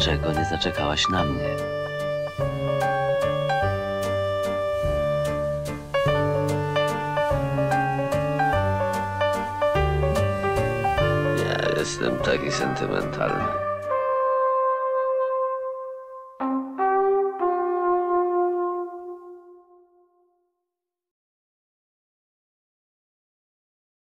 Dlaczego nie zaczekałaś na mnie? Ja jestem taki sentymentalny.